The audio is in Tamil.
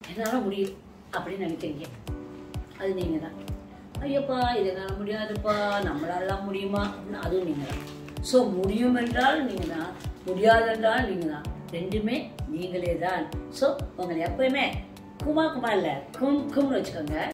என்னால் முடியும் அப்படின்னு நினைக்கிறீங்க, அது நீங்கள் தான். ஐயப்பா இது என்னால் முடியாதுப்பா, நம்மளாலாம் முடியுமா அப்படின்னு அதுவும் நீங்கள் தான். ஸோ முடியும் என்றால் நீங்கள் தான், முடியாதென்றால் நீங்கள் தான், ரெண்டுமே நீங்களே தான். ஸோ உங்களை எப்பயுமே குமா இல்லை கும்னு வச்சுக்கோங்க.